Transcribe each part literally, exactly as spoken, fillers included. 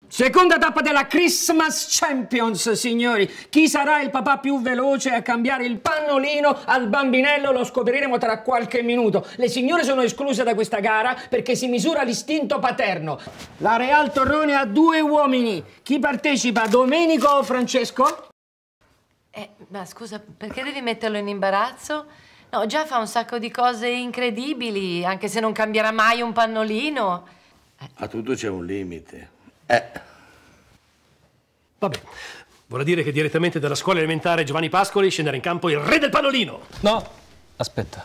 Seconda tappa della Christmas Champions, signori. Chi sarà il papà più veloce a cambiare il pannolino al bambinello lo scopriremo tra qualche minuto. Le signore sono escluse da questa gara perché si misura l'istinto paterno. La Real Torrone ha due uomini. Chi partecipa, Domenico o Francesco? Eh, ma scusa, perché devi metterlo in imbarazzo? No, già fa un sacco di cose incredibili, anche se non cambierà mai un pannolino. Eh. A tutto c'è un limite. Eh. Vabbè, vorrà dire che direttamente dalla scuola elementare Giovanni Pascoli scenderà in campo il re del pannolino. No, aspetta.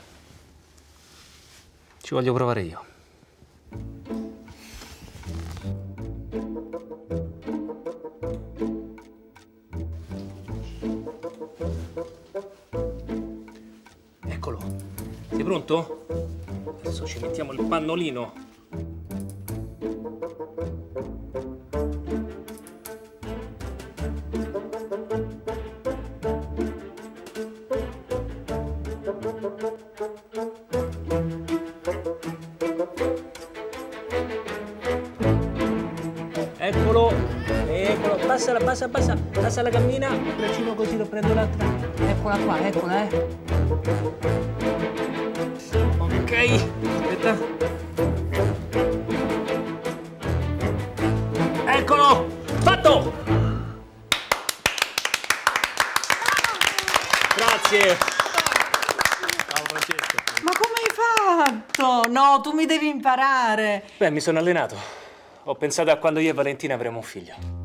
Ci voglio provare io. Eccolo. Sei pronto? Adesso ci mettiamo il pannolino. Eccolo, eccolo, passa, passa, passa, passa la cammina, vicino così lo prendo l'altra. Eccola qua, eccola, eh. Ok, aspetta. Eccolo, fatto! Grazie. Ciao Francesco. Ma come hai fatto? No, tu mi devi imparare. Beh, mi sono allenato. Ho pensato a quando io e Valentina avremo un figlio.